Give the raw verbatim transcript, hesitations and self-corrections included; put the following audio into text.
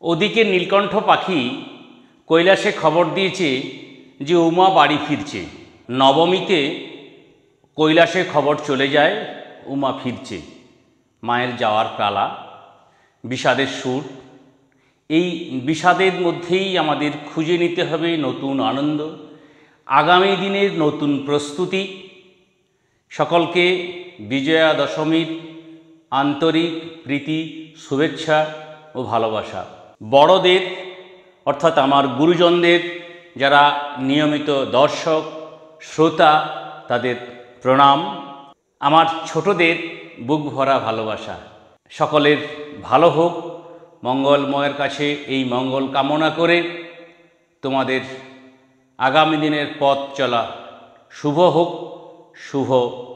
ওদিকে নীলকণ্ঠ পাখি কৈলাসে খবর দিয়েছে যে উমা বাড়ি ফিরছে। নবমীতে কৈলাসে খবর চলে যায় উমা ফিরছে। মায়ের যাওয়ার পালা, বিষাদের সুর। এই বিষাদের মধ্যেই আমাদের খুঁজে নিতে হবে নতুন আনন্দ, আগামী দিনের নতুন প্রস্তুতি। সকলকে বিজয়া দশমীর আন্তরিক প্রীতি, শুভেচ্ছা ও ভালোবাসা। বড়দের অর্থাৎ আমার গুরুজনদের, যারা নিয়মিত দর্শক শ্রোতা, তাদের প্রণাম। আমার ছোটদের বুক ভরা ভালোবাসা। সকলের ভালো হোক, মঙ্গলময়ের কাছে এই মঙ্গল কামনা করে তোমাদের আগামী দিনের পথ চলা শুভ হোক, শুভ